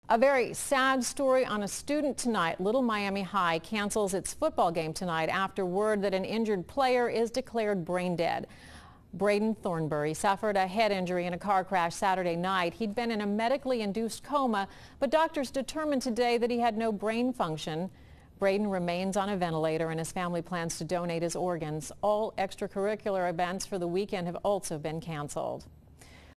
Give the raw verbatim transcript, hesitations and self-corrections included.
A very sad story on a student tonight. Little Miami High cancels its football game tonight after word that an injured player is declared brain dead. Brayden Thornbury suffered a head injury in a car crash Saturday night. He'd been in a medically induced coma, but doctors determined today that he had no brain function. Brayden remains on a ventilator and his family plans to donate his organs. All extracurricular events for the weekend have also been canceled.